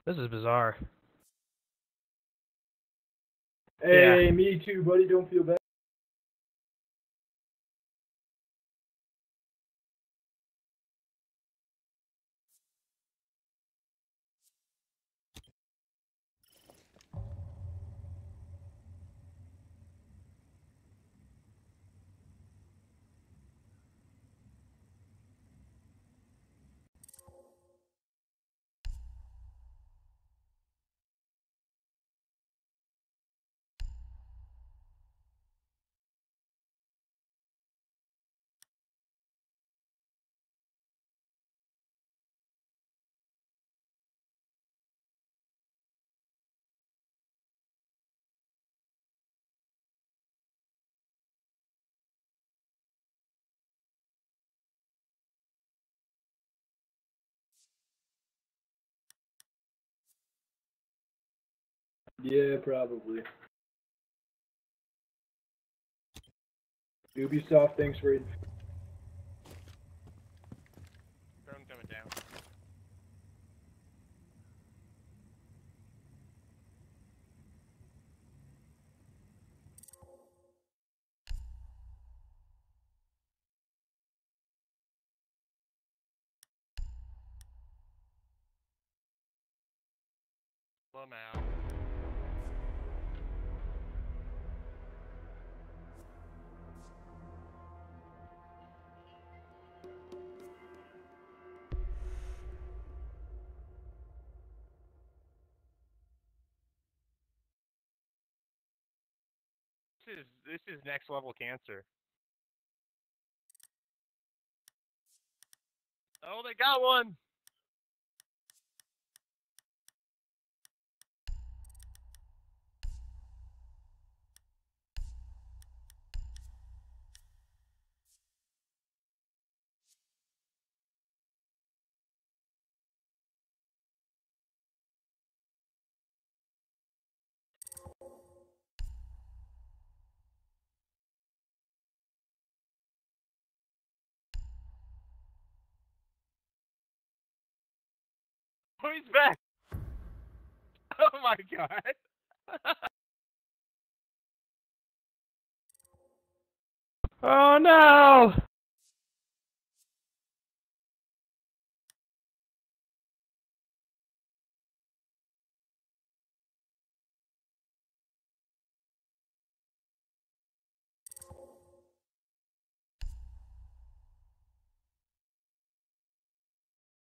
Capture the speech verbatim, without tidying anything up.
This is bizarre. Hey, Yeah. me too, buddy. Don't feel bad. Yeah, probably. Ubisoft, thanks for it. Drone coming down. Slow 'em out. This is this is next level cancer. Oh, they got one. Oh, he's back. Oh my god. Oh no!